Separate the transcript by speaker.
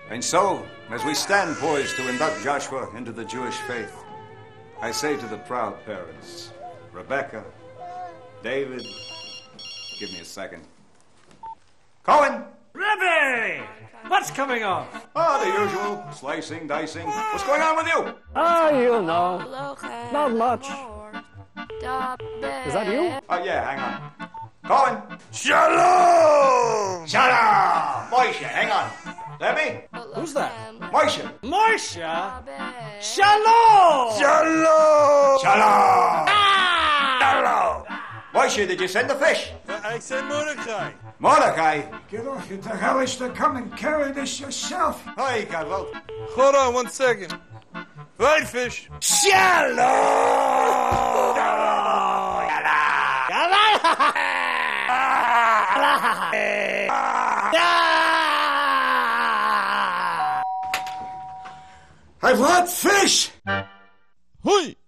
Speaker 1: And so, as we stand poised to induct Joshua into the Jewish faith, I say to the proud parents, Rebecca, David, give me a second. Cohen!
Speaker 2: Rebbe! What's coming on?
Speaker 1: Oh, the usual. Slicing, dicing. What's going on with you?
Speaker 3: Oh, you know. Not much. Is that you?
Speaker 1: Oh, yeah, hang on. Cohen!
Speaker 4: Shalom!
Speaker 1: Shalom! Moishe, hang on. Debbie?
Speaker 3: Who's that?
Speaker 1: Moishe!
Speaker 2: Marcia? Shalom!
Speaker 4: Shalom!
Speaker 1: Shalom!
Speaker 4: Shalom!
Speaker 1: Moishe, did you send the fish?
Speaker 4: I said Mordecai.
Speaker 1: Mordecai?
Speaker 5: Get off, you hellish to come and carry this yourself.
Speaker 1: Hi, Caldwell.
Speaker 4: Hold on 1 second. Right, fish.
Speaker 5: I've had fish!
Speaker 4: Hui!